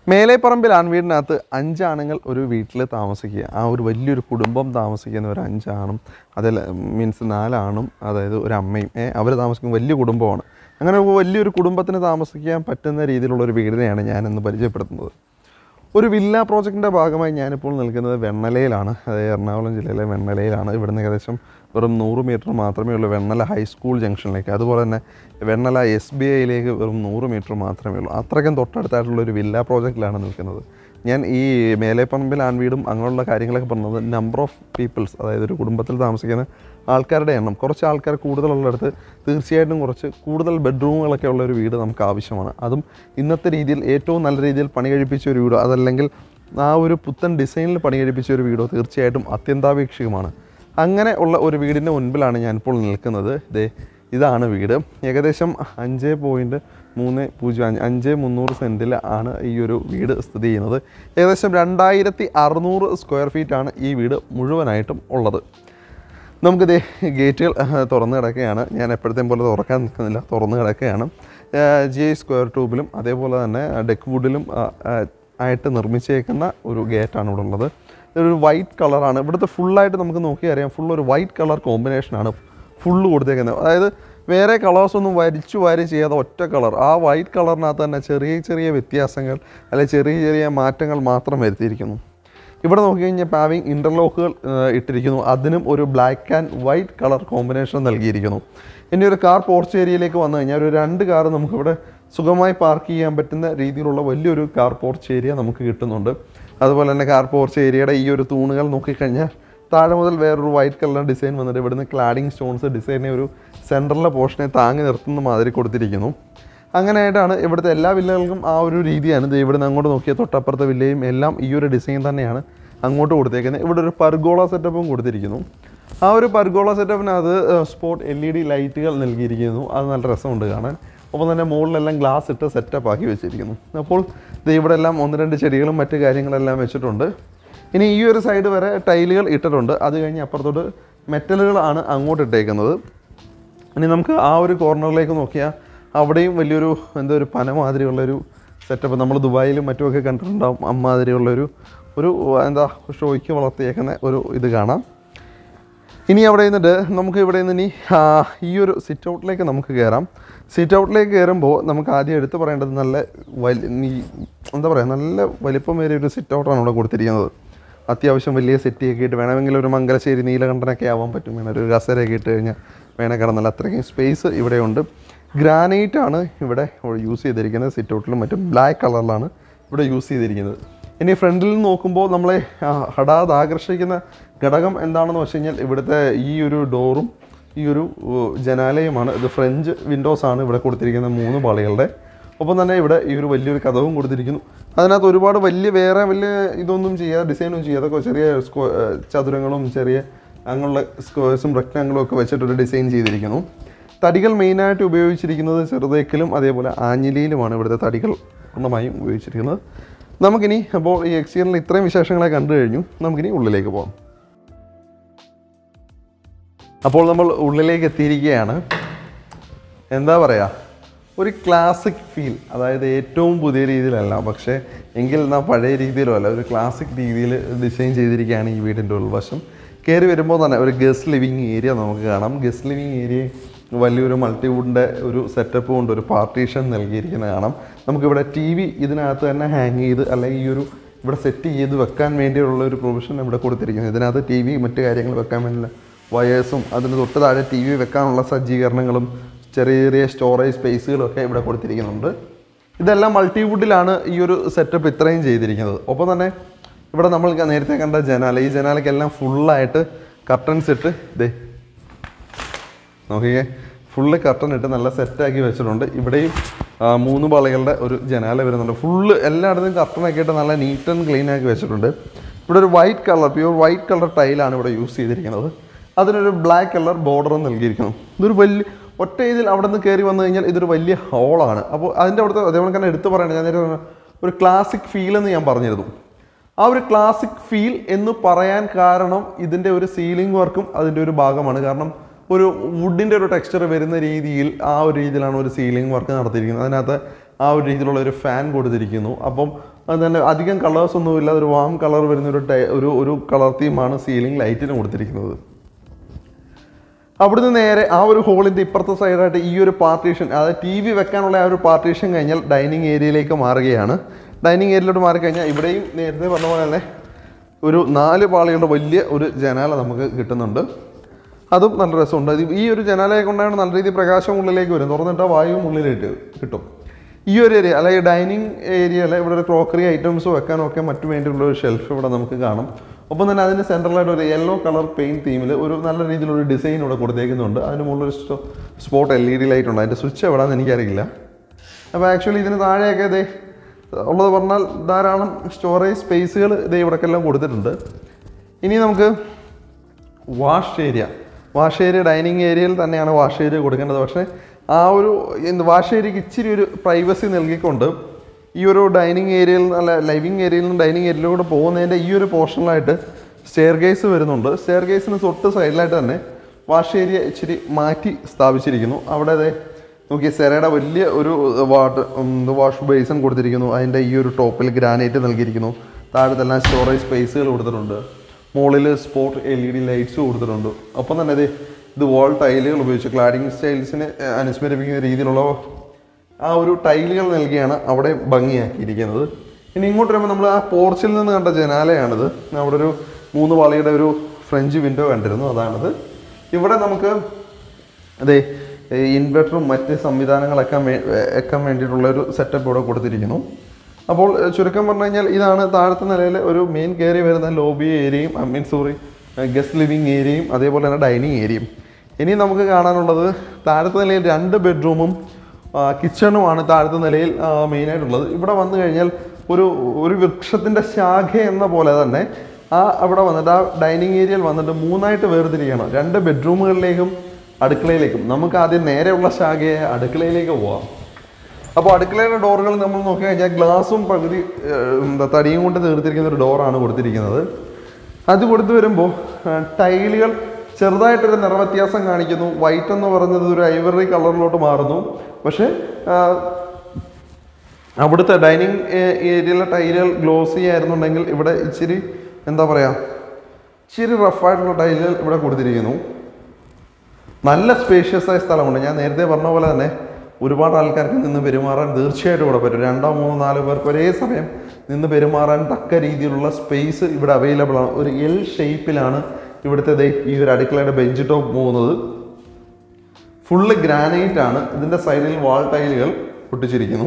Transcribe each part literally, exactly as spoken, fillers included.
മേലെപ്പറമ്പിൽ ആൺവീടിനകത്ത് അഞ്ചാണുങ്ങൾ ഒരു വീട്ടിൽ താമസിക്കുക. ആ ഒരു വലിയൊരു കുടുംബം താമസിക്കുന്ന ഒരു അഞ്ചാണും അതിൽ മീൻസ് നാലാണും അതായത് ഒരു അമ്മയും അവർ താമസിക്കുന്ന വലിയ കുടുംബമാണ്. അങ്ങനെ വലിയൊരു കുടുംബത്തിന് താമസിക്കാൻ പറ്റുന്ന രീതിയിലുള്ളൊരു വീടിനെയാണ് ഞാനിന്ന് പരിചയപ്പെടുത്തുന്നത്. ഒരു വില്ല പ്രോജക്റ്റിൻ്റെ ഭാഗമായി ഞാനിപ്പോൾ നിൽക്കുന്നത് വെണ്ണലയിലാണ്. അതായത് എറണാകുളം ജില്ലയിലെ വെണ്ണലയിലാണ്. ഇവിടുന്ന് ഏകദേശം വെറും നൂറ് മീറ്റർ മാത്രമേ ഉള്ളൂ വെണ്ണല ഹൈസ്കൂൾ ജംഗ്ഷനിലേക്ക്. അതുപോലെ തന്നെ വെണ്ണല എസ് ബി ഐയിലേക്ക് വെറും നൂറ് മീറ്റർ മാത്രമേ ഉള്ളൂ. അത്രയ്ക്കും തൊട്ടടുത്തായിട്ടുള്ളൊരു വില്ല പ്രോജക്റ്റിലാണ് നിൽക്കുന്നത്. ഞാൻ ഈ മേലെപ്പറമ്പിൽ ആൺവീടും അങ്ങനെയുള്ള കാര്യങ്ങളൊക്കെ പറഞ്ഞത് നമ്പർ ഓഫ് പീപ്പിൾസ്, അതായത് ഒരു കുടുംബത്തിൽ താമസിക്കുന്ന ആൾക്കാരുടെ എണ്ണം കുറച്ച് ആൾക്കാർ കൂടുതലുള്ളിടത്ത് തീർച്ചയായിട്ടും കുറച്ച് കൂടുതൽ ബെഡ്റൂമുകളൊക്കെ ഉള്ള ഒരു വീട് നമുക്ക് ആവശ്യമാണ്. അതും ഇന്നത്തെ രീതിയിൽ ഏറ്റവും നല്ല രീതിയിൽ പണി കഴിപ്പിച്ച ഒരു വീടോ അതല്ലെങ്കിൽ ആ ഒരു പുത്തൻ ഡിസൈനിൽ പണി കഴിപ്പിച്ച ഒരു വീടോ തീർച്ചയായിട്ടും അത്യന്താപേക്ഷികമാണ്. അങ്ങനെ ഉള്ള ഒരു വീടിൻ്റെ മുൻപിലാണ് ഞാനിപ്പോൾ നിൽക്കുന്നത്. ഇതേ ഇതാണ് വീട്. ഏകദേശം അഞ്ച് പോയിൻറ്റ് മൂന്ന് പൂജ്യം അഞ്ച് അഞ്ച് മുന്നൂറ് സെൻറ്റിൽ ആണ് ഈ ഒരു വീട് സ്ഥിതി ചെയ്യുന്നത്. ഏകദേശം രണ്ടായിരത്തി അറുന്നൂറ് സ്ക്വയർ ഫീറ്റാണ് ഈ വീട് മുഴുവനായിട്ടും ഉള്ളത്. നമുക്കിതേ ഗേറ്റുകൾ തുറന്ന് കിടക്കുകയാണ്. ഞാൻ എപ്പോഴത്തേം പോലെ തുറക്കാൻ നിൽക്കുന്നില്ല, തുറന്ന് കിടക്കുകയാണ്. ജി ഐ സ്ക്വയർ ട്യൂബിലും അതേപോലെ തന്നെ ഡെക്ക് വുഡിലും ആയിട്ട് നിർമ്മിച്ചേക്കുന്ന ഒരു ഗേറ്റാണ് ഇവിടെ ഉള്ളത്. ഇതൊരു വൈറ്റ് കളറാണ്. ഇവിടുത്തെ ഫുള്ളായിട്ട് നമുക്ക് നോക്കി അറിയാം, ഫുൾ ഒരു വൈറ്റ് കളർ കോമ്പിനേഷനാണ് ഫുള്ള് കൊടുത്തേക്കുന്നത്. അതായത് വേറെ കളേഴ്സൊന്നും വരിച്ചു വാരി ചെയ്യാതെ ഒറ്റ കളർ, ആ വൈറ്റ് കളറിനകത്ത് തന്നെ ചെറിയ ചെറിയ വ്യത്യാസങ്ങൾ അല്ലെങ്കിൽ ചെറിയ ചെറിയ മാറ്റങ്ങൾ മാത്രം വരുത്തിയിരിക്കുന്നു. ഇവിടെ നോക്കിക്കഴിഞ്ഞാൽ പാവിങ് ഇൻ്റർലോക്കുകൾ ഇട്ടിരിക്കുന്നു. അതിനും ഒരു black and white colour combination നൽകിയിരിക്കുന്നു. ഇനി ഒരു കാർ പോർച്ച് ഏരിയയിലേക്ക് വന്നു കഴിഞ്ഞാൽ ഒരു രണ്ട് കാർ നമുക്കിവിടെ സുഖമായി പാർക്ക് ചെയ്യാൻ പറ്റുന്ന രീതിയിലുള്ള വലിയൊരു കാർ പോർച്ച് ഏരിയ നമുക്ക് കിട്ടുന്നുണ്ട്. അതുപോലെ തന്നെ കാർ പോർച്ച് ഏരിയയുടെ ഈ ഒരു തൂണുകൾ നോക്കിക്കഴിഞ്ഞാൽ താഴെ മുതൽ വേറൊരു വൈറ്റ് കളർ ഡിസൈൻ വന്നിട്ട് ഇവിടുന്ന് ക്ലാഡിങ് സ്റ്റോൺസ് ഡിസൈനെ ഒരു സെൻറ്ററിലെ പോർഷനെ താങ്ങി നിർത്തുന്ന മാതിരി കൊടുത്തിരിക്കുന്നു. അങ്ങനെയായിട്ടാണ് ഇവിടുത്തെ എല്ലാ വില്ലകൾക്കും ആ ഒരു രീതിയാണ്. ഇത് ഇവിടുന്ന് അങ്ങോട്ട് നോക്കിയാൽ തൊട്ടപ്പുറത്തെ വില്ലയും എല്ലാം ഈ ഒരു ഡിസൈൻ തന്നെയാണ് അങ്ങോട്ട് കൊടുത്തേക്കുന്നത്. ഇവിടെ ഒരു പർഗോള സെറ്റപ്പും കൊടുത്തിരിക്കുന്നു. ആ ഒരു പർഗോള സെറ്റപ്പിനകത്ത് സ്പോട്ട് എൽ ഇ ഡി ലൈറ്റുകൾ നൽകിയിരിക്കുന്നു. അത് നല്ല രസമുണ്ട് കാണാൻ. ഒപ്പം തന്നെ മുകളിലെല്ലാം ഗ്ലാസ് ഇട്ട് സെറ്റപ്പ് ആക്കി വെച്ചിരിക്കുന്നു. അപ്പോൾ ഇത് ഇവിടെ എല്ലാം ഒന്ന് രണ്ട് ചെടികളും മറ്റു കാര്യങ്ങളെല്ലാം വെച്ചിട്ടുണ്ട്. ഇനി ഈ ഒരു സൈഡ് വരെ ടൈലുകൾ ഇട്ടിട്ടുണ്ട്. അത് കഴിഞ്ഞ് അപ്പുറത്തോട്ട് മെറ്റലുകളാണ് അങ്ങോട്ട് ഇട്ടേക്കുന്നത്. ഇനി നമുക്ക് ആ ഒരു കോർണറിലേക്ക് നോക്കിയാൽ അവിടെയും വലിയൊരു എന്താ ഒരു പന മാതിരിയുള്ളൊരു സെറ്റപ്പ് നമ്മൾ ദുബായിലും മറ്റുമൊക്കെ കണ്ടിട്ടുണ്ടാകും. അമ്മാതിരിയുള്ളൊരു ഒരു എന്താ ഷോയ്ക്ക് വളർത്തിയേക്കുന്ന ഒരു ഇത് കാണാം. ഇനി അവിടെ നിന്നിട്ട് നമുക്ക് ഇവിടെ നിന്ന് ഇനി ഈ ഒരു സിറ്റ് ഔട്ടിലേക്ക് നമുക്ക് കയറാം. സിറ്റ് ഔട്ടിലേക്ക് കയറുമ്പോൾ നമുക്ക് ആദ്യം എടുത്ത് പറയേണ്ടത് നല്ല വലി എന്താ പറയുക നല്ല വലിപ്പമേറിയ ഒരു സിറ്റ് ഔട്ടാണ് ഇവിടെ കൊടുത്തിരിക്കുന്നത്. അത്യാവശ്യം വലിയ സെറ്റിയൊക്കെ ഇട്ട് വേണമെങ്കിൽ ഒരു മംഗലശ്ശേരി നീലകണ്ഠനൊക്കെ ആവാൻ പറ്റും. വേണം ഒരു കസേരയൊക്കെ ഇട്ട് കഴിഞ്ഞാൽ വേണേൽ കിടന്നല്ല, അത്രയ്ക്കും സ്പേസ് ഇവിടെയുണ്ട്. ഗ്രാനൈറ്റ് ആണ് ഇവിടെ യൂസ് ചെയ്തിരിക്കുന്നത്. സിറ്റ് ഔട്ടിലും മറ്റും ബ്ലാക്ക് കളറിലാണ് ഇവിടെ യൂസ് ചെയ്തിരിക്കുന്നത്. ഇനി ഫ്രണ്ടിൽ നിന്ന് നോക്കുമ്പോൾ നമ്മളെ ഹഠാത് ആകർഷിക്കുന്ന ഘടകം എന്താണെന്ന് വെച്ച് കഴിഞ്ഞാൽ ഇവിടുത്തെ ഈ ഒരു ഡോറും ഈ ഒരു ജനാലയുമാണ്. ഇത് ഫ്രഞ്ച് വിൻഡോസാണ് ഇവിടെ കൊടുത്തിരിക്കുന്ന മൂന്ന് പാളികളുടെ. ഒപ്പം തന്നെ ഇവിടെ ഈ ഒരു വലിയൊരു കതവും കൊടുത്തിരിക്കുന്നു. അതിനകത്ത് ഒരുപാട് വലിയ വേറെ വലിയ ഇതൊന്നും ചെയ്യാതെ ഡിസൈനൊന്നും ചെയ്യാതെ ചെറിയ സ്ക്വ ചതുരങ്ങളും ചെറിയ അങ്ങനെയുള്ള സ്ക്വയർസും റെക്റ്റാങ്കിളും ഒക്കെ വെച്ചിട്ടൊരു ഡിസൈൻ ചെയ്തിരിക്കുന്നു. തടികൾ മെയിനായിട്ട് ഉപയോഗിച്ചിരിക്കുന്നത് ചെറുതേക്കിലും അതേപോലെ ആഞ്ഞിലിയിലുമാണ് ഇവിടുത്തെ തടികൾ പൂർണ്ണമായും ഉപയോഗിച്ചിരിക്കുന്നത്. നമുക്കിനി അപ്പോൾ ഈ എക്സ്റ്റീരിയറിൽ ഇത്രയും വിശേഷങ്ങളെ കണ്ടു കഴിഞ്ഞു. നമുക്കിനി ഉള്ളിലേക്ക് പോകാം. അപ്പോൾ നമ്മൾ ഉള്ളിലേക്ക് എത്തിയിരിക്കുകയാണ്. എന്താ പറയുക, ഒരു ക്ലാസിക് ഫീൽ, അതായത് ഏറ്റവും പുതിയ രീതിയിലല്ല, പക്ഷേ എങ്കിൽ എന്നാൽ പഴയ രീതിയിലും അല്ല, ഒരു ക്ലാസിക് രീതിയിൽ ഡിസൈൻ ചെയ്തിരിക്കുകയാണ് ഈ വീടിൻ്റെ ഉൾവശം. കയറി വരുമ്പോൾ തന്നെ ഒരു ഗസ്റ്റ് ലിവിങ് ഏരിയ നമുക്ക് കാണാം. ഗസ്റ്റ് ലിവിങ് ഏരിയ വലിയൊരു മൾട്ടിവുഡിൻ്റെ ഒരു സെറ്റപ്പ് കൊണ്ട് ഒരു പാർട്ടീഷൻ നൽകിയിരിക്കുന്നത് കാണാം. നമുക്കിവിടെ ടി വി ഇതിനകത്ത് തന്നെ ഹാങ് ചെയ്ത് അല്ലെങ്കിൽ ഈ ഒരു ഇവിടെ സെറ്റ് ചെയ്ത് വെക്കാൻ വേണ്ടിയുള്ള ഒരു പ്രൊവിഷൻ ഇവിടെ കൊടുത്തിരിക്കുന്നത്. ഇതിനകത്ത് ടി വി മറ്റു കാര്യങ്ങൾ വെക്കാൻ വേണ്ടിയുള്ള വയേഴ്സും അതിന് തൊട്ട് താഴെ ടി വി വെക്കാനുള്ള സജ്ജീകരണങ്ങളും ചെറിയ ചെറിയ സ്റ്റോറേജ് സ്പേസുകളൊക്കെ ഇവിടെ കൊടുത്തിരിക്കുന്നുണ്ട്. ഇതെല്ലാം മൾട്ടിവുഡിലാണ് ഈ ഒരു സെറ്റപ്പ് ഇത്രയും ചെയ്തിരിക്കുന്നത്. ഒപ്പം തന്നെ ഇവിടെ നമ്മൾ നേരത്തെ കണ്ട ജനാല, ഈ ജനാലയ്ക്കെല്ലാം ഫുള്ളായിട്ട് കർട്ടൻസ് ഇട്ട് ദേ നോക്കിയേ ഫുള്ള് കർട്ടൻ ഇട്ട് നല്ല സെറ്റാക്കി വെച്ചിട്ടുണ്ട്. ഇവിടെയും മൂന്ന് പാളികളുടെ ഒരു ജനാല വരുന്നുണ്ട്. ഫുള്ള് എല്ലായിടത്തും കർട്ടനൊക്കെ ഇട്ട് നല്ല നീറ്റ് ആൻഡ് ക്ലീൻ ആക്കി വെച്ചിട്ടുണ്ട്. ഇവിടെ ഒരു white colour pure white colour ടൈലാണ് ഇവിടെ യൂസ് ചെയ്തിരിക്കുന്നത്. അതിനൊരു ബ്ലാക്ക് കളർ ബോർഡറും നൽകിയിരിക്കുന്നു. ഇതൊരു വലിയ ഒറ്റ ഇതിൽ അവിടെ നിന്ന് കയറി വന്നു കഴിഞ്ഞാൽ ഇതൊരു വലിയ ഹോളാണ്. അപ്പോൾ അതിൻ്റെ അവിടുത്തെ അതേപോലെ തന്നെ എടുത്ത് പറയണത് ഞാൻ നേരെ ഒരു ക്ലാസിക് ഫീൽ എന്ന് ഞാൻ പറഞ്ഞിരുന്നു. ആ ഒരു ക്ലാസിക് ഫീൽ എന്ന് പറയാൻ കാരണം ഇതിൻ്റെ ഒരു സീലിംഗ് വർക്കും അതിൻ്റെ ഒരു ഭാഗമാണ്. കാരണം ഒരു വുഡിൻ്റെ ഒരു ടെക്സ്ചർ വരുന്ന രീതിയിൽ ആ ഒരു രീതിയിലാണ് ഒരു സീലിംഗ് വർക്ക് നടത്തിയിരിക്കുന്നത്. അതിനകത്ത് ആ ഒരു രീതിയിലുള്ള ഒരു ഫാൻ കൊടുത്തിരിക്കുന്നു. അപ്പം അത് തന്നെ അധികം കളേഴ്സ് ഒന്നുമില്ല, ഒരു വാം കളർ വരുന്ന ഒരു ടൈ ഒരു ഒരു കളർ തീമാണ് സീലിംഗ് ലൈറ്റിന് കൊടുത്തിരിക്കുന്നത്. അവിടുന്ന് നേരെ ആ ഒരു ഹോളിൻ്റെ ഇപ്പുറത്തെ സൈഡായിട്ട് ഈ ഒരു പാർട്ടീഷൻ, അതായത് ടി വി വെക്കാനുള്ള ആ ഒരു പാർട്ടീഷൻ കഴിഞ്ഞാൽ ഡൈനിങ് ഏരിയയിലേക്ക് മാറുകയാണ്. ഡൈനിങ് ഏരിയയിലോട്ട് മാറിക്കഴിഞ്ഞാൽ ഇവിടെയും നേരത്തെ പറഞ്ഞ പോലെ തന്നെ ഒരു നാല് പാളികളുടെ വലിയ ഒരു ജനാല നമുക്ക് കിട്ടുന്നുണ്ട്. അതും നല്ല രസമുണ്ട്. ഇത് ഈ ഒരു ജനാലയെ കൊണ്ടാണ് നല്ല രീതിയിൽ പ്രകാശം ഉള്ളിലേക്ക് വരും, തുറന്നിട്ടാൽ വായുവും ഉള്ളിലേക്ക് കിട്ടും. ഈ ഒരു ഏരിയ അല്ലെങ്കിൽ ഡൈനിങ് ഏരിയയിൽ ഇവിടെ ഒരു ക്രോക്കറി ഐറ്റംസ് വെക്കാനൊക്കെ മറ്റു വേണ്ടിയുള്ള ഒരു ഷെൽഫ് ഇവിടെ നമുക്ക് കാണും. ഒപ്പം തന്നെ അതിന് സെൻട്രലായിട്ട് ഒരു യെല്ലോ കളർ പെയിൻറ്റ് തീമിൽ ഒരു നല്ല രീതിയിലൊരു ഡിസൈൻ ഇവിടെ കൊടുത്തേക്കുന്നുണ്ട്. അതിന് മുകളിലൊരു spot L E D light ഉണ്ട്. അതിൻ്റെ സ്വിച്ച് എവിടെയാണെന്ന് എനിക്കറിയില്ല. അപ്പോൾ ആക്ച്വലി ഇതിന് താഴെയൊക്കെ ഇതേ ഉള്ളത് പറഞ്ഞാൽ ധാരാളം സ്റ്റോറേജ് സ്പേസുകൾ ഇതേ ഇവിടേക്കെല്ലാം കൊടുത്തിട്ടുണ്ട്. ഇനി നമുക്ക് wash area wash area dining ഏരിയയിൽ തന്നെയാണ് വാഷ് ഏരിയ കൊടുക്കേണ്ടത്. പക്ഷേ ആ ഒരു വാഷ് ഏരിയക്ക് ഇച്ചിരി ഒരു പ്രൈവസി നൽകിക്കൊണ്ട് ഈ ഒരു ഡൈനിങ് ഏരിയയിൽ അല്ല ലൈവിങ് ഏരിയയിൽ നിന്ന് ഡൈനിങ് ഏരിയയിലൂടെ പോകുന്നതിൻ്റെ ഈ ഒരു പോർഷനിലായിട്ട് സ്റ്റെയർ കേസ് വരുന്നുണ്ട്. സ്റ്റെയർ കേസിന് തൊട്ട് സൈഡിലായിട്ട് തന്നെ വാഷ് ഏരിയ ഇച്ചിരി മാറ്റി സ്ഥാപിച്ചിരിക്കുന്നു. അവിടെ അതെ നോക്കി സെറയുടെ വലിയ ഒരു വാട്ടർ വാഷ് ബേസൺ കൊടുത്തിരിക്കുന്നു. അതിൻ്റെ ഈ ഒരു ടോപ്പിൽ ഗ്രാനൈറ്റ് നൽകിയിരിക്കുന്നു. താഴത്തെല്ലാം സ്റ്റോറേജ് സ്പേസുകൾ കൊടുത്തിട്ടുണ്ട്. മുകളിൽ spot L E D lights കൊടുത്തിട്ടുണ്ട്. ഒപ്പം തന്നെ ഇത് ഇത് വാൾ ടൈലുകൾ ഉപയോഗിച്ച് ക്ലാഡിങ് സ്റ്റൈൽസിനെ അനുസ്മരിപ്പിക്കുന്ന രീതിയിലുള്ള ആ ഒരു ടൈലുകൾ നൽകിയാണ് അവിടെ ഭംഗിയാക്കിയിരിക്കുന്നത്. ഇനി ഇങ്ങോട്ട് വരുമ്പോൾ നമ്മൾ ആ പോർച്ചിൽ നിന്ന് കണ്ട ജനാലയാണിത്. അവിടെ ഒരു മൂന്ന് പാളിയുടെ ഒരു ഫ്രഞ്ച് വിൻഡോ കണ്ടിരുന്നു, അതാണിത്. ഇവിടെ നമുക്ക് അതെ ഇൻവെർട്ടറും മറ്റ് സംവിധാനങ്ങളൊക്കെ വെക്കാൻ വേണ്ടിയിട്ടുള്ളൊരു സെറ്റപ്പ് ഇവിടെ കൊടുത്തിരിക്കുന്നു. അപ്പോൾ ചുരുക്കം പറഞ്ഞു കഴിഞ്ഞാൽ ഇതാണ് താഴത്തെ നിലയിൽ ഒരു മെയിൻ കയറി വരുന്ന ലോബി ഏരിയയും I mean sorry guest living ഏരിയയും അതേപോലെ തന്നെ ഡൈനിങ് ഏരിയയും. ഇനി നമുക്ക് കാണാനുള്ളത് താഴത്തെ നിലയിൽ രണ്ട് ബെഡ്റൂമും കിച്ചണുമാണ് താഴത്തെ നിലയിൽ മെയിനായിട്ടുള്ളത്. ഇവിടെ വന്നു കഴിഞ്ഞാൽ ഒരു ഒരു വൃക്ഷത്തിൻ്റെ ശാഖ എന്ന പോലെ തന്നെ ആ അവിടെ വന്നിട്ട് ആ ഡൈനിങ് ഏരിയയിൽ വന്നിട്ട് മൂന്നായിട്ട് വേർതിരിക്കണം. രണ്ട് ബെഡ്റൂമുകളിലേക്കും അടുക്കളയിലേക്കും. നമുക്ക് ആദ്യം നേരെയുള്ള ശാഖയെ അടുക്കളയിലേക്ക് പോവാം. അപ്പോൾ അടുക്കളയുടെ ഡോറുകൾ നമ്മൾ നോക്കി കഴിഞ്ഞാൽ ഗ്ലാസും പകുതി എന്താ തടിയും കൊണ്ട് തീർത്തിരിക്കുന്ന ഒരു ഡോറാണ് കൊടുത്തിരിക്കുന്നത്. അത് കൊടുത്തു വരുമ്പോൾ ടൈലുകൾ ചെറുതായിട്ടൊരു നിറവ്യത്യാസം കാണിക്കുന്നു. വൈറ്റ് എന്ന് പറഞ്ഞത് ഒരു ഐവറി കളറിലോട്ട് മാറുന്നു. പക്ഷേ അവിടുത്തെ ഡൈനിങ് ഏരിയയിലെ ടൈലുകൾ ഗ്ലോസി ആയിരുന്നുണ്ടെങ്കിൽ ഇവിടെ ഇച്ചിരി എന്താ പറയുക ഇച്ചിരി റഫായിട്ടുള്ള ടൈലുകൾ ഇവിടെ കൊടുത്തിരിക്കുന്നു. നല്ല സ്പേഷ്യസ് ആയ സ്ഥലമുണ്ട്. ഞാൻ നേരത്തെ പറഞ്ഞ പോലെ തന്നെ ഒരുപാട് ആൾക്കാർക്ക് നിന്ന് പെരുമാറാൻ തീർച്ചയായിട്ടും ഇവിടെ പറ്റും. രണ്ടോ മൂന്നോ നാലോ പേർക്ക് ഒരേ സമയം നിന്ന് പെരുമാറാൻ തക്ക രീതിയിലുള്ള സ്പേസ് ഇവിടെ അവൈലബിൾ ആണ്. ഒരു എൽ ഷേപ്പിലാണ് ഇവിടുത്തെ ഈ ഒരു അടുക്കളയുടെ ബെഞ്ച് ടോപ്പ് പോകുന്നത്. ഫുള്ള് ഗ്രാനൈറ്റ് ആണ്. ഇതിൻ്റെ സൈഡിൽ വാൾ ടൈലുകൾ പൊട്ടിച്ചിരിക്കുന്നു.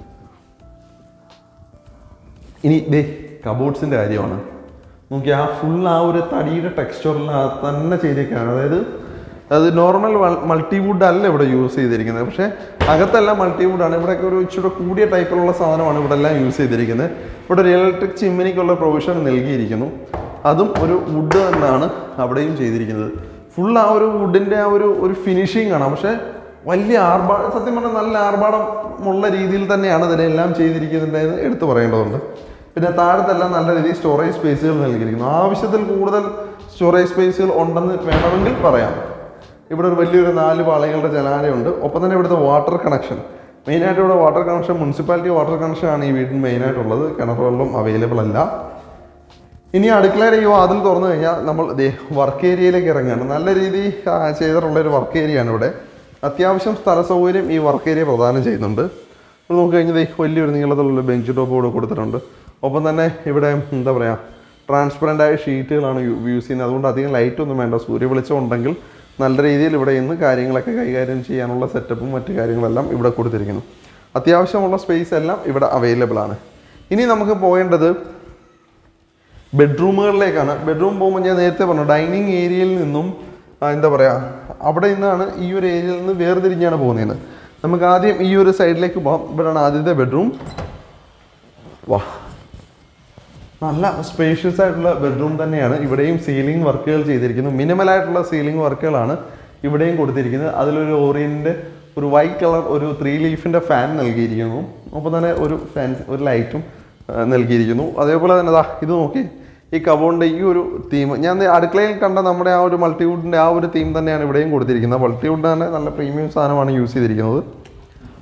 ഇനി ദേ കബോർഡ്സിൻ്റെ കാര്യമാണ്. നോക്കി ആ ഫുൾ ആ ഒരു തടിയുടെ ടെക്സ്ചറിൽ തന്നെ ചെയ്തേക്കാണ്. അതായത് അത് നോർമൽ മൾട്ടിവുഡ് അല്ല ഇവിടെ യൂസ് ചെയ്തിരിക്കുന്നത്. പക്ഷേ അകത്തെല്ലാം മൾട്ടിവുഡാണ്. ഇവിടെയൊക്കെ ഒരു ഇച്ചിരി കൂടിയ ടൈപ്പിലുള്ള സാധനമാണ് ഇവിടെ എല്ലാം യൂസ് ചെയ്തിരിക്കുന്നത്. ഇവിടെ ഒരു ഇലക്ട്രിക് ചിമ്മിനിക്കുള്ള പ്രൊവിഷൻ നൽകിയിരിക്കുന്നു. അതും ഒരു വുഡ് തന്നെയാണ് അവിടെയും ചെയ്തിരിക്കുന്നത്. ഫുൾ ആ ഒരു വുഡിൻ്റെ ആ ഒരു ഒരു ഫിനിഷിങ് ആണ്. പക്ഷേ വലിയ ആർഭാടം, സത്യം പറഞ്ഞാൽ നല്ല ആർഭാടമുള്ള രീതിയിൽ തന്നെയാണ് ഇതിനെല്ലാം ചെയ്തിരിക്കുന്നതെന്ന് എടുത്തു പറയേണ്ടതുണ്ട്. പിന്നെ താഴത്തെല്ലാം നല്ല രീതിയിൽ സ്റ്റോറേജ് സ്പേസുകൾ നൽകിയിരിക്കുന്നു. ആവശ്യത്തിൽ കൂടുതൽ സ്റ്റോറേജ് സ്പേസുകൾ ഉണ്ടെന്ന് വേണമെങ്കിൽ പറയാം. ഇവിടെ ഒരു വലിയൊരു നാല് പാളികളുടെ ജനാലയുണ്ട്. ഒപ്പം തന്നെ ഇവിടുത്തെ വാട്ടർ കണക്ഷൻ, മെയിനായിട്ട് ഇവിടെ വാട്ടർ കണക്ഷൻ മുനിസിപ്പാലിറ്റി വാട്ടർ കണക്ഷനാണ് ഈ വീട്ടിൽ മെയിനായിട്ടുള്ളത്. കിണർ വെള്ളം അവൈലബിൾ അല്ല. ഇനി അടുക്കളയുടെ ഈ വാതിൽ തുറന്നു കഴിഞ്ഞാൽ നമ്മൾ വർക്ക് ഏരിയയിലേക്ക് ഇറങ്ങുകയാണ്. നല്ല രീതിയിൽ ചെയ്തിട്ടുള്ളൊരു വർക്ക് ഏരിയയാണ് ഇവിടെ. അത്യാവശ്യം സ്ഥല സൗകര്യം ഈ വർക്ക് ഏരിയ പ്രദാനം ചെയ്യുന്നുണ്ട്. ഇവിടെ നോക്കി കഴിഞ്ഞാൽ വലിയൊരു നീളത്തിലുള്ള ബെഞ്ച് ടോപ്പ് ഇവിടെ കൊടുത്തിട്ടുണ്ട്. ഒപ്പം തന്നെ ഇവിടെ എന്താ പറയുക ട്രാൻസ്പെറൻ്റായ ഷീറ്റുകളാണ് യൂസ് ചെയ്യുന്നത്. അതുകൊണ്ട് അധികം ലൈറ്റൊന്നും വേണ്ട. സൂര്യ വെളിച്ചം ഉണ്ടെങ്കിൽ നല്ല രീതിയിൽ ഇവിടെ ഇന്ന് കാര്യങ്ങളൊക്കെ കൈകാര്യം ചെയ്യാനുള്ള സെറ്റപ്പും മറ്റു കാര്യങ്ങളെല്ലാം ഇവിടെ കൊടുത്തിരിക്കുന്നു. അത്യാവശ്യമുള്ള സ്പേസ് എല്ലാം ഇവിടെ അവൈലബിൾ ആണ്. ഇനി നമുക്ക് പോകേണ്ടത് ബെഡ്റൂമുകളിലേക്കാണ്. ബെഡ്റൂം പോകുമ്പോൾ ഞാൻ നേരത്തെ പറഞ്ഞു ഡൈനിങ് ഏരിയയിൽ നിന്നും എന്താ പറയുക അവിടെ നിന്നാണ് ഈ ഒരു ഏരിയയിൽ നിന്ന് വേർതിരിഞ്ഞാണ് പോകുന്നത്. നമുക്ക് ആദ്യം ഈ ഒരു സൈഡിലേക്ക് പോകാം. ഇവിടെയാണ് ആദ്യത്തെ ബെഡ്റൂം. വാ, നല്ല സ്പേഷ്യസ് ആയിട്ടുള്ള ബെഡ്റൂം തന്നെയാണ്. ഇവിടെയും സീലിംഗ് വർക്കുകൾ ചെയ്തിരിക്കുന്നു. മിനിമലായിട്ടുള്ള സീലിംഗ് വർക്കുകളാണ് ഇവിടെയും കൊടുത്തിരിക്കുന്നത്. അതിലൊരു ഓറിയൻ്റെ ഒരു വൈറ്റ് കളർ ഒരു ത്രീ ലീഫിൻ്റെ ഫാൻ നൽകിയിരിക്കുന്നു. ഒപ്പം തന്നെ ഒരു ഫാൻ ഒരു ലൈറ്റും നൽകിയിരിക്കുന്നു. അതേപോലെ തന്നെ ദാ ഇത് നോക്കി ഈ കബോർഡിൻ്റെ ഈ ഒരു തീം ഞാൻ അടുക്കളയിൽ കണ്ട നമ്മുടെ ആ ഒരു മൾട്ടിവുഡിൻ്റെ ആ ഒരു തീം തന്നെയാണ് ഇവിടെയും കൊടുത്തിരിക്കുന്നത്. മൾട്ടിവുഡ് തന്നെ നല്ല പ്രീമിയം സാധനമാണ് യൂസ് ചെയ്തിരിക്കുന്നത്.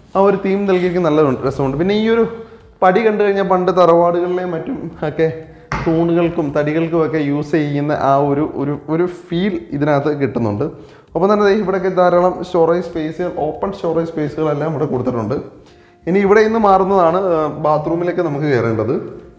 ആ ഒരു തീം നൽകിയിരിക്കുന്ന നല്ല രസമുണ്ട്. പിന്നെ ഈ ഒരു പടി കണ്ടു കഴിഞ്ഞാൽ പണ്ട് തറവാടുകളിലെയും മറ്റും ഒക്കെ തൂണുകൾക്കും തടികൾക്കും ഒക്കെ യൂസ് ചെയ്യുന്ന ആ ഒരു ഒരു ഒരു ഫീൽ ഇതിനകത്ത് കിട്ടുന്നുണ്ട്. ഒപ്പം തന്നെ ഇവിടെയൊക്കെ ധാരാളം സ്റ്റോറേജ് സ്പേസുകൾ, ഓപ്പൺ സ്റ്റോറേജ് സ്പേസുകളെല്ലാം ഇവിടെ കൊടുത്തിട്ടുണ്ട്. ഇനി ഇവിടെ നിന്ന് മാറുന്നതാണ് ബാത്റൂമിലേക്ക് നമുക്ക് കയറേണ്ടത്.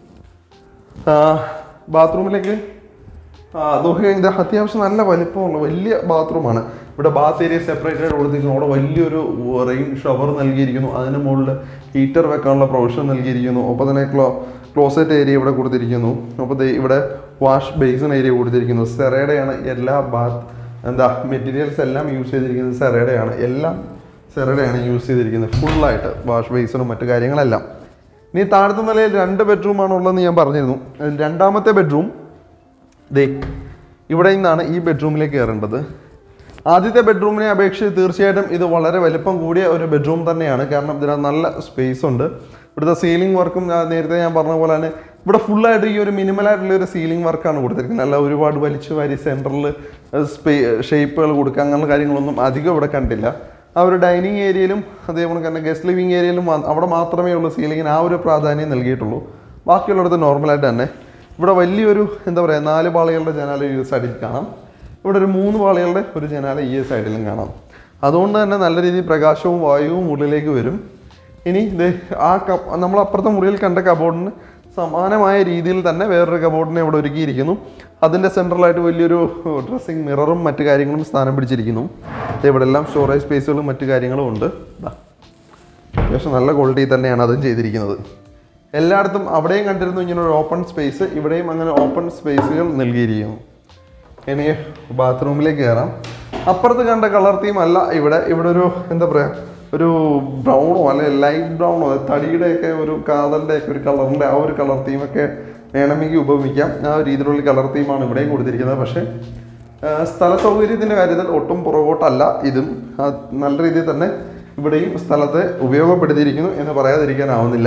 ബാത്റൂമിലേക്ക് നോക്കി കഴിഞ്ഞാൽ അത്യാവശ്യം നല്ല വലിപ്പമുള്ള വലിയ ബാത്റൂമാണ്. ഇവിടെ ബാത്ത് ഏരിയ സെപ്പറേറ്റ് ആയിട്ട് കൊടുത്തിരിക്കുന്നു. അവിടെ വലിയൊരു റെയിൻ ഷവർ നൽകിയിരിക്കുന്നു. അതിന് മുകളിൽ ഹീറ്റർ വെക്കാനുള്ള പ്രൊവിഷൻ നൽകിയിരിക്കുന്നു. ഒപ്പം തന്നെ ക്ലോ ക്ലോസറ്റ് ഏരിയ ഇവിടെ കൊടുത്തിരിക്കുന്നു. അപ്പോൾ ഇവിടെ വാഷ് ബേസിൻ ഏരിയ കൊടുത്തിരിക്കുന്നു. സെറയുടെയാണ് എല്ലാ ബാത്ത് എന്താ മെറ്റീരിയൽസ് എല്ലാം യൂസ് ചെയ്തിരിക്കുന്നത്. സെറയുടെയാണ് എല്ലാം സെറയുടെയാണ് യൂസ് ചെയ്തിരിക്കുന്നത് ഫുള്ളായിട്ട്, വാഷ് ബേസിനും മറ്റു കാര്യങ്ങളെല്ലാം. ഇനി താഴത്തെ നിലയിൽ രണ്ട് ബെഡ്റൂമാണ് ഉള്ളതെന്ന് ഞാൻ പറഞ്ഞിരുന്നു. രണ്ടാമത്തെ ബെഡ്റൂം ദേ ഇവിടെ നിന്നാണ് ഈ ബെഡ്റൂമിലേക്ക് കയറേണ്ടത്. ആദ്യത്തെ ബെഡ്റൂമിനെ അപേക്ഷിച്ച് തീർച്ചയായിട്ടും ഇത് വളരെ വലിപ്പം കൂടിയ ഒരു ബെഡ്റൂം തന്നെയാണ്. കാരണം ഇതിനകത്ത് നല്ല സ്പേസ് ഉണ്ട്. ഇവിടുത്തെ സീലിംഗ് വർക്കും നേരത്തെ ഞാൻ പറഞ്ഞ പോലെ തന്നെ ഇവിടെ ഫുള്ളായിട്ട് ഈ ഒരു മിനിമലായിട്ടുള്ള ഒരു സീലിംഗ് വർക്കാണ് കൊടുത്തിരിക്കുന്നത്. അല്ല ഒരുപാട് വലിച്ചു വാരി സെൻറ്ററിൽ സ്പേ ഷേപ്പുകൾ കൊടുക്കുക അങ്ങനെയുള്ള കാര്യങ്ങളൊന്നും അധികം ഇവിടെ കണ്ടില്ല. ആ ഒരു ഡൈനിങ് ഏരിയയിലും അതേപോലെ തന്നെ ഗസ്റ്റ് ലിവിങ് ഏരിയയിലും അവിടെ മാത്രമേ ഉള്ളൂ സീലിങ്ങിന് ആ ഒരു പ്രാധാന്യം നൽകിയിട്ടുള്ളൂ. ബാക്കിയുള്ളിടത്ത് നോർമലായിട്ട് തന്നെ ഇവിടെ വലിയൊരു എന്താ പറയുക നാല് പാളികളുടെ ജനാല ഈ സൈഡിൽ കാണാം. ഇവിടെ ഒരു മൂന്ന് പാളികളുടെ ഒരു ജനാല ഈ സൈഡിലും കാണാം. അതുകൊണ്ട് തന്നെ നല്ല രീതിയിൽ പ്രകാശവും വായുവും ഉള്ളിലേക്ക് വരും. ഇനി ഇത് ആ കബ് നമ്മൾ അപ്പുറത്തെ മുറിയിൽ കണ്ട കബോർഡിന് സമാനമായ രീതിയിൽ തന്നെ വേറൊരു കബോർഡിനെ ഇവിടെ ഒരുക്കിയിരിക്കുന്നു. അതിൻ്റെ സെൻട്രലായിട്ട് വലിയൊരു ഡ്രസ്സിങ് മിററും മറ്റു കാര്യങ്ങളും സ്ഥാനം പിടിച്ചിരിക്കുന്നു. ഇവിടെ എല്ലാം സ്റ്റോറേജ് സ്പേസുകളും മറ്റു കാര്യങ്ങളും ഉണ്ട്. അത്യാവശ്യം നല്ല ക്വാളിറ്റി തന്നെയാണ് അതും ചെയ്തിരിക്കുന്നത്. എല്ലായിടത്തും അവിടെയും കണ്ടിരുന്നു ഇങ്ങനെ ഒരു ഓപ്പൺ സ്പേസ്, ഇവിടെയും അങ്ങനെ ഓപ്പൺ സ്പേസുകൾ നൽകിയിരിക്കുന്നു. ഇനി ബാത്റൂമിലേക്ക് കയറാം. അപ്പുറത്ത് കണ്ട കളർ തീം അല്ല ഇവിടെ. ഇവിടെ ഒരു എന്താ പറയുക ഒരു ബ്രൗണോ അല്ലെങ്കിൽ ലൈറ്റ് ബ്രൗണോ തടിയുടെയൊക്കെ ഒരു കാതലിൻ്റെയൊക്കെ ഒരു കളറിൻ്റെ ആ ഒരു കളർ തീമൊക്കെ വേണമെങ്കിൽ ഉപയോഗിക്കാം. ആ ഒരു രീതിയിലുള്ള കളർ തീമാണ് ഇവിടെയും കൊടുത്തിരിക്കുന്നത്. പക്ഷേ സ്ഥല സൗകര്യത്തിൻ്റെ കാര്യത്തിൽ ഒട്ടും പുറകോട്ടല്ല. ഇതും നല്ല രീതിയിൽ തന്നെ ഇവിടെയും സ്ഥലത്തെ ഉപയോഗപ്പെടുത്തിയിരിക്കുന്നു എന്ന് പറയാതിരിക്കാനാവുന്നില്ല.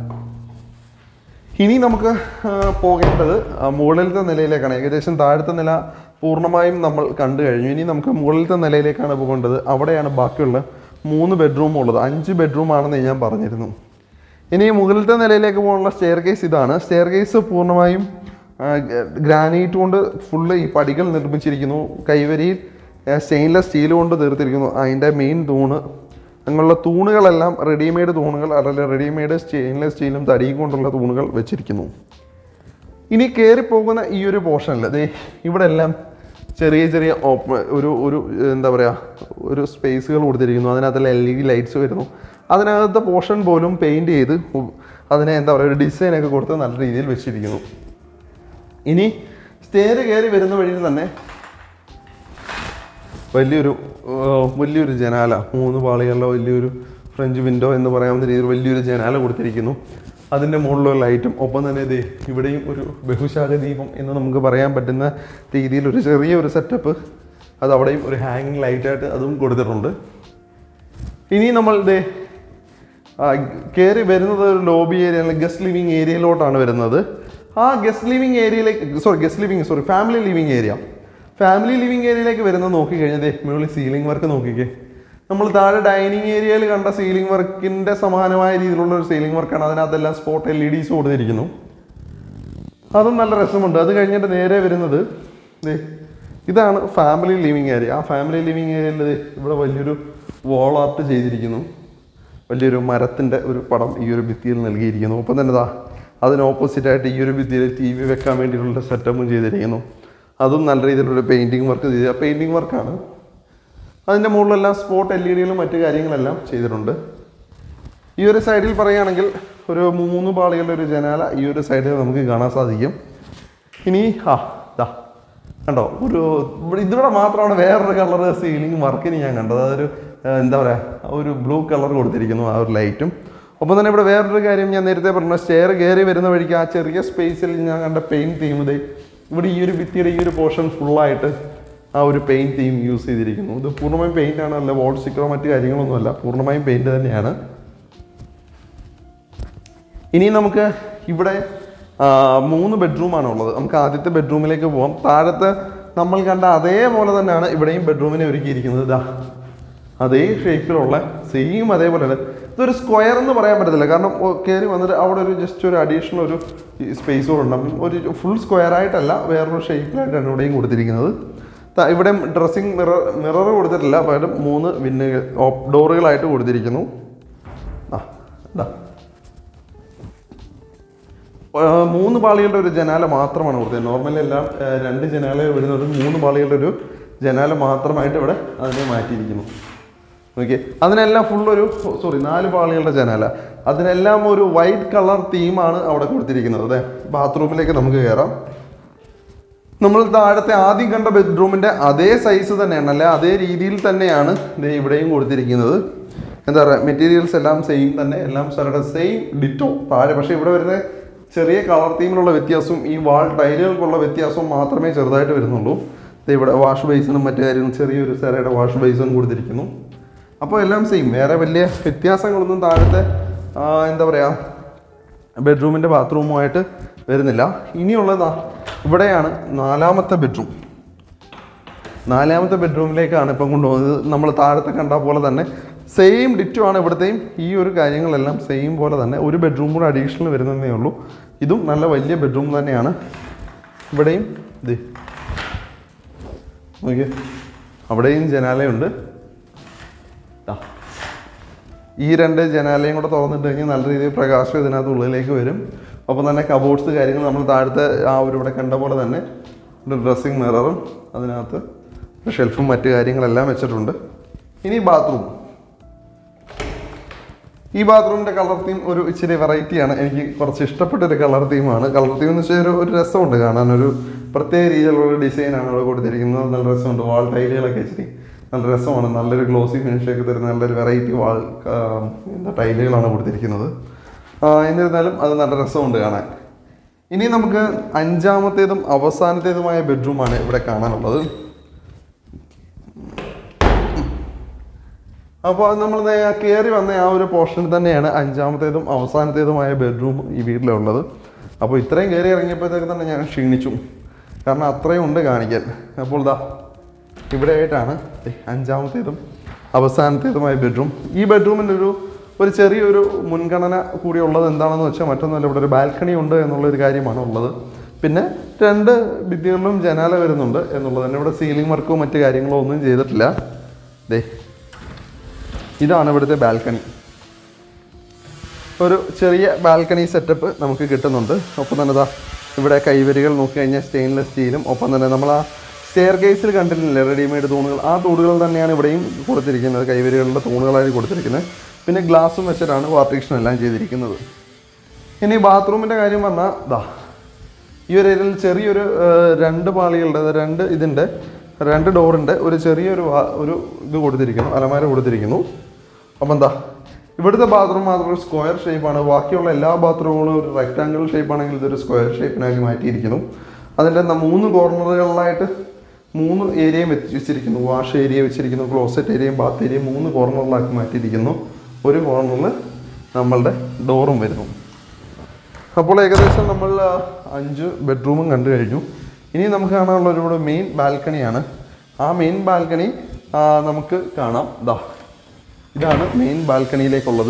ഇനി നമുക്ക് പോകേണ്ടത് മുകളിലത്തെ നിലയിലേക്കാണ്. ഏകദേശം താഴത്തെ നില പൂർണ്ണമായും നമ്മൾ കണ്ടു കഴിഞ്ഞു. ഇനി നമുക്ക് മുകളിലത്തെ നിലയിലേക്കാണ് പോകേണ്ടത്. അവിടെയാണ് ബാക്കിയുള്ള മൂന്ന് ബെഡ്റൂം ഉള്ളത്. അഞ്ച് ബെഡ്റൂം ആണെന്ന് ഞാൻ പറഞ്ഞിരുന്നു. ഇനി മുകളിലത്തെ നിലയിലേക്ക് പോകാനുള്ള സ്റ്റെയർ കേസ് ഇതാണ്. സ്റ്റെയർ കേസ് പൂർണ്ണമായും ഗ്രാനൈറ്റ് കൊണ്ട് ഫുള്ള് ഈ പടികൾ നിർമ്മിച്ചിരിക്കുന്നു. കൈവരിയിൽ സ്റ്റെയിൻലെസ് സ്റ്റീൽ കൊണ്ട് തീർത്തിരിക്കുന്നു. അതിൻ്റെ മെയിൻ തൂണ് അങ്ങനെയുള്ള തൂണുകളെല്ലാം റെഡിമെയ്ഡ് തൂണുകൾ അല്ലെങ്കിൽ റെഡിമെയ്ഡ് സ്റ്റെയിൻലെസ് സ്റ്റീലും തടിയും കൊണ്ടുള്ള തൂണുകൾ വെച്ചിരിക്കുന്നു. ഇനി കയറി പോകുന്ന ഈ ഒരു പോർഷനിൽ ദേ ഇവിടെ എല്ലാം ചെറിയ ചെറിയ ഓപ്പൺ ഒരു ഒരു എന്താ പറയുക ഒരു സ്പേസുകൾ കൊടുത്തിരിക്കുന്നു. അതിനകത്തുള്ള എൽ ഇ ഡി ലൈറ്റ്സ് വരുന്നു. അതിനകത്തെ പോർഷൻ പോലും പെയിൻറ് ചെയ്ത് അതിനെ എന്താ പറയുക ഒരു ഡിസൈനൊക്കെ കൊടുത്ത് നല്ല രീതിയിൽ വെച്ചിരിക്കുന്നു. ഇനി സ്റ്റെയർ കയറി വരുന്ന വഴിയിൽ തന്നെ വലിയൊരു വലിയൊരു ജനാല, മൂന്ന് പാളികളുടെ വലിയൊരു ഫ്രഞ്ച് വിൻഡോ എന്ന് പറയാവുന്ന രീതിയിൽ വലിയൊരു ജനാല കൊടുത്തിരിക്കുന്നു. അതിൻ്റെ മുകളിലുള്ള ലൈറ്റും ഒപ്പം തന്നെ ഇത് ഇവിടെയും ഒരു ബഹുശാഖ ദീപം എന്ന് നമുക്ക് പറയാൻ പറ്റുന്ന രീതിയിൽ ഒരു ചെറിയൊരു സെറ്റപ്പ് അത് അവിടെയും ഒരു ഹാങ്ങിങ് ലൈറ്റായിട്ട് അതും കൊടുത്തിട്ടുണ്ട്. ഇനി നമ്മൾ ഇത് കയറി വരുന്നത് ഒരു ലോബി ഏരിയ അല്ലെങ്കിൽ ഗസ്റ്റ് ലിവിങ് ഏരിയയിലോട്ടാണ് വരുന്നത്. ആ ഗസ്റ്റ് ലിവിങ് ഏരിയയിലേക്ക് sorry guest living sorry family living area family living ഏരിയയിലേക്ക് വരുന്നത് നോക്കിക്കഴിഞ്ഞാൽ മുകളിൽ സീലിംഗ് വർക്ക് നോക്കിക്കേ. നമ്മൾ താഴെ ഡൈനിങ് ഏരിയയിൽ കണ്ട സീലിംഗ് വർക്കിൻ്റെ സമാനമായ രീതിയിലുള്ള ഒരു സീലിംഗ് വർക്കാണ്. അതിനകത്തെല്ലാം സ്പോട്ട് എൽ ഇ ഡീസ് കൊടുത്തിരിക്കുന്നു. അതും നല്ല രസമുണ്ട്. അത് കഴിഞ്ഞിട്ട് നേരെ വരുന്നത് ഇതാണ് ഫാമിലി ലിവിങ് ഏരിയ. ആ ഫാമിലി ലിവിങ് ഏരിയയിൽ ഇവിടെ വലിയൊരു വോൾ ആർട്ട് ചെയ്തിരിക്കുന്നു. വലിയൊരു മരത്തിൻ്റെ ഒരു പടം ഈ ഒരു ഭിത്തിയിൽ നൽകിയിരിക്കുന്നു. ഒപ്പം തന്നെ ഇതാ അതിന് ഓപ്പോസിറ്റായിട്ട് ഈ ഒരു ഭിത്തിയിൽ ടി വി വെക്കാൻ വേണ്ടിയിട്ടുള്ള സെറ്റപ്പും ചെയ്തിരിക്കുന്നു. അതും നല്ല രീതിയിലുള്ള പെയിൻറ്റിങ് വർക്ക് ചെയ്ത പെയിൻറ്റിങ് വർക്കാണ്. അതിൻ്റെ മുകളിലെല്ലാം സ്പോട്ട് എൽ ഇ ഡികളും മറ്റു കാര്യങ്ങളെല്ലാം ചെയ്തിട്ടുണ്ട്. ഈ ഒരു സൈഡിൽ പറയുകയാണെങ്കിൽ ഒരു മൂന്ന് പാളികളുടെ ഒരു ജനാല ഈ ഒരു സൈഡിൽ നമുക്ക് കാണാൻ സാധിക്കും. ഇനി ആ ദാ കണ്ടോ ഒരു ഇതിവിടെ മാത്രമാണ് വേറൊരു കളർ സീലിംഗ് വർക്കിന് ഞാൻ കണ്ടത്. അതൊരു എന്താ പറയുക ഒരു ബ്ലൂ കളർ കൊടുത്തിരിക്കുന്നു ആ ഒരു ലൈറ്റും. ഒപ്പം തന്നെ ഇവിടെ വേറൊരു കാര്യം ഞാൻ നേരത്തെ പറഞ്ഞു, സ്റ്റെയർ കയറി വരുന്ന വഴിക്ക് ആ ചെറിയ സ്പേസിൽ ഞാൻ കണ്ട പെയിൻറ്റ് തീം ഇത് ഇവിടെ ഈ ഒരു ഭിത്തിയുടെ ഈ ഒരു പോർഷൻ ഫുള്ളായിട്ട് ആ ഒരു പെയിൻറ്റ് തീം യൂസ് ചെയ്തിരിക്കുന്നു. ഇത് പൂർണ്ണമായും പെയിൻ്റ് ആണ്, അല്ല വോൾ സ്റ്റിക്കറോ മറ്റു കാര്യങ്ങളൊന്നുമല്ല, പൂർണ്ണമായും പെയിൻറ്റ് തന്നെയാണ്. ഇനി നമുക്ക് ഇവിടെ മൂന്ന് ബെഡ്റൂമാണ് ഉള്ളത്. നമുക്ക് ആദ്യത്തെ ബെഡ്റൂമിലേക്ക് പോകാം. താഴത്തെ നമ്മൾ കണ്ട അതേപോലെ തന്നെയാണ് ഇവിടെയും ബെഡ്റൂമിനെ ഒരുക്കിയിരിക്കുന്നത്. ഇതാ അതേ ഷേപ്പിലുള്ള സെയിം അതേപോലെ തന്നെ. ഇതൊരു സ്ക്വയർ എന്ന് പറയാൻ പറ്റത്തില്ല, കാരണം കയറി വന്നിട്ട് അവിടെ ഒരു ജസ്റ്റ് ഒരു അഡീഷണൽ ഒരു സ്പേസ് കൂടെ ഉണ്ടാകും. ഒരു ഫുൾ സ്ക്വയർ ആയിട്ടല്ല, വേറൊരു ഷേപ്പിലായിട്ടാണ് ഇവിടെയും കൊടുത്തിരിക്കുന്നത്. ഇവിടെ ഡ്രസ്സിങ് മിറർ മിറർ കൊടുത്തിട്ടില്ല, പകരം മൂന്ന് വിന്ന് ഡോറുകളായിട്ട് കൊടുത്തിരിക്കുന്നു. ആ ഇതാ മൂന്ന് പാളികളുടെ ഒരു ജനാല മാത്രമാണ് കൊടുത്തത്. നോർമലി എല്ലാം രണ്ട് ജനാല വരുന്നത്, മൂന്ന് പാളികളുടെ ഒരു ജനാല മാത്രമായിട്ട് ഇവിടെ അതിനെ മാറ്റിയിരിക്കുന്നു. ഓക്കെ, അതിനെല്ലാം ഫുള്ളൊരു സോറി നാല് പാളികളുടെ ജനാല, അതിനെല്ലാം ഒരു വൈറ്റ് കളർ തീമാണ് അവിടെ കൊടുത്തിരിക്കുന്നത്. അതെ, ബാത്റൂമിലേക്ക് നമുക്ക് കയറാം. നമ്മൾ താഴത്തെ ആദ്യം കണ്ട ബെഡ്റൂമിൻ്റെ അതേ സൈസ് തന്നെയാണ്, അല്ലെ അതേ രീതിയിൽ തന്നെയാണ് ഇത് ഇവിടെയും കൊടുത്തിരിക്കുന്നത്. എന്താ പറയുക, മെറ്റീരിയൽസ് എല്ലാം സെയിം തന്നെ, എല്ലാം സ്ഥലത്തെ സെയിം ഡിറ്റോ താഴെ. പക്ഷേ ഇവിടെ വരുന്ന ചെറിയ കളർ തീമിലുള്ള വ്യത്യാസവും ഈ വാൾ ടൈലുകൾക്കുള്ള വ്യത്യാസവും മാത്രമേ ചെറുതായിട്ട് വരുന്നുള്ളൂ. ഇവിടെ വാഷ് ബേസിനും മറ്റു കാര്യങ്ങളും ചെറിയൊരു സെറയുടെ വാഷ് ബേസിനും കൊടുത്തിരിക്കുന്നു. അപ്പോൾ എല്ലാം സെയിം, വേറെ വലിയ വ്യത്യാസങ്ങളൊന്നും താഴത്തെ എന്താ പറയുക ബെഡ്റൂമിൻ്റെ ബാത്റൂമുമായിട്ട് വരുന്നില്ല. ഇനിയുള്ളതാ ഇവിടെയാണ് നാലാമത്തെ ബെഡ്റൂം. നാലാമത്തെ ബെഡ്റൂമിലേക്കാണ് ഇപ്പം കൊണ്ടുപോകുന്നത്. നമ്മൾ താഴത്തെ കണ്ട പോലെ തന്നെ സെയിം ഡിറ്റോ ആണ് ഇവിടുത്തെയും. ഈ ഒരു കാര്യങ്ങളെല്ലാം സെയിം പോലെ തന്നെ, ഒരു ബെഡ്റൂം കൂടെ അഡീഷണൽ വരുന്നതേ ഉള്ളൂ. ഇതും നല്ല വലിയ ബെഡ്റൂം തന്നെയാണ്. ഇവിടെയും ഇത് ഓക്കെ, അവിടെയും ജനാലയുണ്ട്. ഈ രണ്ട് ജനാലയും കൂടെ തുറന്നിട്ട് കഴിഞ്ഞാൽ നല്ല രീതിയിൽ പ്രകാശം ഇതിനകത്ത് ഉള്ളിലേക്ക് വരും. ഒപ്പം തന്നെ കബോർഡ്സ് കാര്യങ്ങൾ നമ്മൾ താഴത്തെ ആ ഒരു ഇവിടെ കണ്ട പോലെ തന്നെ ഒരു ഡ്രസ്സിങ് മിററും അതിനകത്ത് ഷെൽഫും മറ്റു കാര്യങ്ങളെല്ലാം വെച്ചിട്ടുണ്ട്. ഇനി ബാത്റൂം. ഈ ബാത്റൂമിൻ്റെ കളർ തീം ഒരു ഇച്ചിരി വെറൈറ്റിയാണ്, എനിക്ക് കുറച്ച് ഇഷ്ടപ്പെട്ടൊരു കളർ തീമാണ്. കളർ തീം എന്ന് വെച്ചാൽ ഒരു ഒരു രസമുണ്ട് കാണാൻ, ഒരു പ്രത്യേക രീതിയിലുള്ള ഡിസൈനാണ് ഇവിടെ കൊടുത്തിരിക്കുന്നത്. നല്ല രസമുണ്ട്, വാൾ ടൈലുകളൊക്കെ ഇച്ചിരി നല്ല രസമാണ്, നല്ലൊരു ഗ്ലോസി ഫിനിഷൊക്കെ തരുന്ന നല്ലൊരു വെറൈറ്റി വാൾ എന്താ ടൈലുകളാണ് കൊടുത്തിരിക്കുന്നത്. എന്നിരുന്നാലും അത് നല്ല രസമുണ്ട് കാണാൻ. ഇനി നമുക്ക് അഞ്ചാമത്തേതും അവസാനത്തേതുമായ ബെഡ്റൂമാണ് ഇവിടെ കാണാനുള്ളത്. അപ്പോൾ അത് നമ്മൾ കയറി വന്ന ആ ഒരു പോർഷനിൽ തന്നെയാണ് അഞ്ചാമത്തേതും അവസാനത്തേതുമായ ബെഡ്റൂം ഈ വീട്ടിലുള്ളത്. അപ്പോൾ ഇത്രയും കയറി ഇറങ്ങിയപ്പോഴത്തേക്ക് തന്നെ ഞാൻ ക്ഷീണിച്ചു, കാരണം അത്രയും ഉണ്ട് കാണിക്കാൻ. അപ്പോൾ ഇതാ ഇവിടെ ആയിട്ടാണ് അഞ്ചാമത്തേതും അവസാനത്തേതുമായ ബെഡ്റൂം. ഈ ബെഡ്റൂമിൻ്റെ ഒരു ഒരു ചെറിയൊരു മുൻഗണന കൂടി ഉള്ളത് എന്താണെന്ന് വെച്ചാൽ മറ്റൊന്നുമല്ല, ഇവിടെ ഒരു ബാൽക്കണി ഉണ്ട് എന്നുള്ളൊരു കാര്യമാണ് ഉള്ളത്. പിന്നെ രണ്ട് ഭിത്തികളിലും ജനാല വരുന്നുണ്ട് എന്നുള്ളത് തന്നെ. ഇവിടെ സീലിംഗ് വർക്കോ മറ്റു കാര്യങ്ങളോ ഒന്നും ചെയ്തിട്ടില്ല. ദേ ഇതാണ് ഇവിടുത്തെ ബാൽക്കണി. ഒരു ചെറിയ ബാൽക്കണി സെറ്റപ്പ് നമുക്ക് കിട്ടുന്നുണ്ട്. ഒപ്പം തന്നെ ഇതാ ഇവിടെ കൈവരികൾ നോക്കി കഴിഞ്ഞാൽ സ്റ്റെയിൻലെസ് സ്റ്റീലും, ഒപ്പം തന്നെ നമ്മൾ ആ സ്റ്റെയർ കേസിൽ കണ്ടിട്ടില്ലേ റെഡിമെയ്ഡ് തൂണുകൾ, ആ തൂണുകൾ തന്നെയാണ് ഇവിടെയും കൊടുത്തിരിക്കുന്നത്, കൈവരികളുടെ തൂണുകളായി കൊടുത്തിരിക്കുന്നത്. പിന്നെ ഗ്ലാസും വെച്ചിട്ടാണ് പാർട്ടീഷൻ എല്ലാം ചെയ്തിരിക്കുന്നത്. ഇനി ബാത്റൂമിൻ്റെ കാര്യം പറഞ്ഞാൽ ദാ ഈ ഒരു ഏരിയയിൽ ചെറിയൊരു രണ്ട് പാളികളുടെ രണ്ട് ഇതിൻ്റെ രണ്ട് ഡോറിൻ്റെ ഒരു ചെറിയൊരു ഒരു ഇത് കൊടുത്തിരിക്കുന്നു, അലമാര കൊടുത്തിരിക്കുന്നു. അപ്പം എന്താ ഇവിടുത്തെ ബാത്റൂം മാത്രം ഒരു സ്ക്വയർ ഷേപ്പാണ്, ബാക്കിയുള്ള എല്ലാ ബാത്റൂമുകളും ഒരു റെക്റ്റാങ്കിൾ ഷേപ്പാണെങ്കിൽ ഇതൊരു സ്ക്വയർ ഷേപ്പിനാക്കി മാറ്റിയിരിക്കുന്നു. അതിൻ്റെ മൂന്ന് കോർണറുകളിലായിട്ട് മൂന്ന് ഏരിയയും വെച്ചിരിക്കുന്നു. വാഷ് ഏരിയ വെച്ചിരിക്കുന്നു, ക്ലോസറ്റ് ഏരിയയും ബാത്ത് ഏരിയയും മൂന്ന് കോർണറിലാക്കി മാറ്റിയിരിക്കുന്നു. ഒരു കോർണറിൽ നമ്മളുടെ ഡോറും വരുന്നു. അപ്പോൾ ഏകദേശം നമ്മൾ അഞ്ച് ബെഡ്റൂമും കണ്ടു കഴിഞ്ഞു. ഇനി നമുക്ക് കാണാനുള്ള ഒരു മെയിൻ ബാൽക്കണിയാണ്. ആ മെയിൻ ബാൽക്കണി നമുക്ക് കാണാം. ദാ ഇതാണ് മെയിൻ ബാൽക്കണിയിലേക്കുള്ളത്.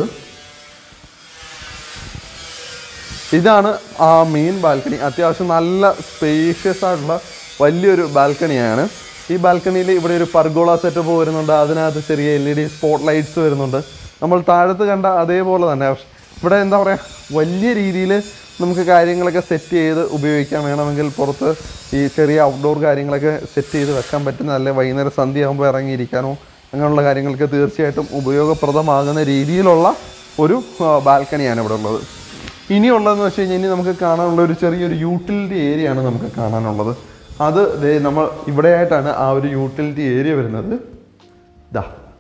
ഇതാണ് ആ മെയിൻ ബാൽക്കണി. അത്യാവശ്യം നല്ല സ്പേഷ്യസ് ആയിട്ടുള്ള വലിയൊരു ബാൽക്കണിയാണ്. ഈ ബാൽക്കണിയിൽ ഇവിടെ ഒരു പർഗോള സെറ്റപ്പ് വരുന്നുണ്ട്, അതിനകത്ത് ചെറിയ L E D spot lights വരുന്നുണ്ട്. നമ്മൾ താഴത്ത് കണ്ട അതേപോലെ തന്നെ. ഇവിടെ എന്താ പറയുക, വലിയ രീതിയിൽ നമുക്ക് കാര്യങ്ങളൊക്കെ സെറ്റ് ചെയ്ത് ഉപയോഗിക്കാൻ വേണമെങ്കിൽ പുറത്ത് ഈ ചെറിയ ഔട്ട്ഡോർ കാര്യങ്ങളൊക്കെ സെറ്റ് ചെയ്ത് വെക്കാൻ പറ്റുന്ന, അല്ലെ വൈകുന്നേരം സന്ധ്യയാകുമ്പോൾ ഇറങ്ങിയിരിക്കാനോ അങ്ങനെയുള്ള കാര്യങ്ങൾക്ക് തീർച്ചയായിട്ടും ഉപയോഗപ്രദമാകുന്ന രീതിയിലുള്ള ഒരു ബാൽക്കണിയാണ് ഇവിടെ ഉള്ളത്. ഇനിയുള്ളതെന്ന് വെച്ച് കഴിഞ്ഞാൽ ഇനി നമുക്ക് കാണാനുള്ള ഒരു ചെറിയൊരു യൂട്ടിലിറ്റി ഏരിയ ആണ് നമുക്ക് കാണാനുള്ളത്. അത് നമ്മൾ ഇവിടെയായിട്ടാണ് ആ ഒരു യൂട്ടിലിറ്റി ഏരിയ വരുന്നത്. ഇതാ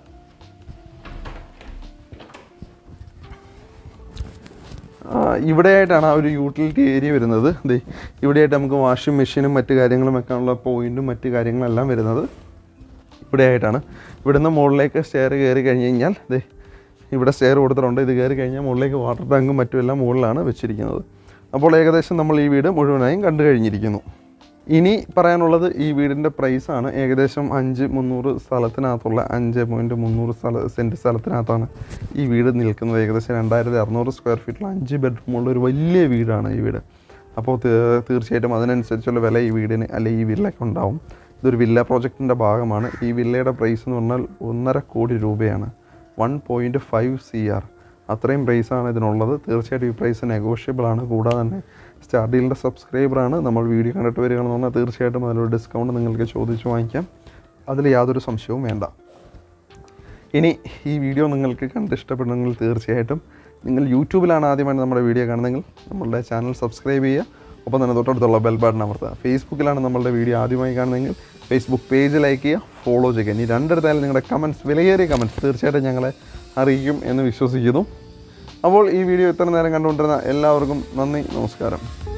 ഇവിടെയായിട്ടാണ് ആ ഒരു യൂട്ടിലിറ്റി ഏരിയ വരുന്നത്. ദേ ഇവിടെയായിട്ട് നമുക്ക് വാഷിംഗ് മെഷീനും മറ്റു കാര്യങ്ങളും വെക്കാനുള്ള പോയിൻറ്റും മറ്റു കാര്യങ്ങളെല്ലാം വരുന്നത് ഇവിടെയായിട്ടാണ്. ഇവിടുന്ന് മുകളിലേക്ക് സ്റ്റെയർ കയറി കഴിഞ്ഞ് കഴിഞ്ഞാൽ ദേ ഇവിടെ സ്റ്റെയർ കൊടുത്തിട്ടുണ്ട്. ഇത് കയറി കഴിഞ്ഞാൽ മുകളിലേക്ക് വാട്ടർ ടാങ്കും മറ്റുമെല്ലാം മുകളിലാണ് വെച്ചിരിക്കുന്നത്. അപ്പോൾ ഏകദേശം നമ്മൾ ഈ വീട് മുഴുവനായും കണ്ടു കഴിഞ്ഞിരിക്കുന്നു. ഇനി പറയാനുള്ളത് ഈ വീടിൻ്റെ പ്രൈസാണ്. ഏകദേശം അഞ്ച് മുന്നൂറ് സ്ഥലത്തിനകത്തുള്ള അഞ്ച് പോയിൻറ്റ് മുന്നൂറ് സ്ഥല സെൻറ്റ് സ്ഥലത്തിനകത്താണ് ഈ വീട് നിൽക്കുന്നത്. ഏകദേശം രണ്ടായിരത്തി അറുന്നൂറ് സ്ക്വയർ ഫീറ്റിൽ അഞ്ച് ബെഡ്റൂമുള്ള ഒരു വലിയ വീടാണ് ഈ വീട്. അപ്പോൾ തീർച്ചയായിട്ടും അതിനനുസരിച്ചുള്ള വില ഈ വീടിന് അല്ലെങ്കിൽ ഈ വില്ലയ്ക്ക് ഉണ്ടാവും. ഇതൊരു വില്ല പ്രോജക്റ്റിൻ്റെ ഭാഗമാണ്. ഈ വില്ലയുടെ പ്രൈസ് എന്ന് പറഞ്ഞാൽ ഒന്നര കോടി രൂപയാണ്. One point five C R അത്രയും പ്രൈസാണ് ഇതിനുള്ളത്. തീർച്ചയായിട്ടും ഈ പ്രൈസ് നെഗോഷ്യബിൾ ആണ്. കൂടാതെ തന്നെ സ്റ്റാർ ഡീലിൻ്റെ സബ്സ്ക്രൈബറാണ്, നമ്മൾ വീഡിയോ കണ്ടിട്ട് വരികയാണെന്ന് പറഞ്ഞാൽ തീർച്ചയായിട്ടും അതിലൊരു ഡിസ്കൗണ്ട് നിങ്ങൾക്ക് ചോദിച്ച് വാങ്ങിക്കാം. അതിൽ യാതൊരു സംശയവും വേണ്ട. ഇനി ഈ വീഡിയോ നിങ്ങൾക്ക് കണ്ടിഷ്ടപ്പെടണമെങ്കിൽ തീർച്ചയായിട്ടും നിങ്ങൾ യൂട്യൂബിലാണ് ആദ്യമായിട്ട് നമ്മുടെ വീഡിയോ കാണുന്നതെങ്കിൽ നമ്മളുടെ ചാനൽ സബ്സ്ക്രൈബ് ചെയ്യുക. ഒപ്പം തന്നെ തൊട്ടടുത്തുള്ള ബെൽ ബട്ടൺ അമർത്തുക. ഫേസ്ബുക്കിലാണ് നമ്മളുടെ വീഡിയോ ആദ്യമായി കാണുന്നതെങ്കിൽ ഫേസ്ബുക്ക് പേജ് ലൈക്ക് ചെയ്യുക, ഫോളോ ചെയ്യുക. ഇനി രണ്ടിടത്തായാലും നിങ്ങളുടെ കമൻറ്റ്സ്, വിലയേറിയ കമൻറ്റ്സ് തീർച്ചയായിട്ടും ഞങ്ങളെ അറിയിക്കും എന്ന് വിശ്വസിക്കുന്നു. അപ്പോൾ ഈ വീഡിയോ ഇത്ര നേരം കണ്ടുകൊണ്ടിരുന്ന എല്ലാവർക്കും നന്ദി, നമസ്കാരം.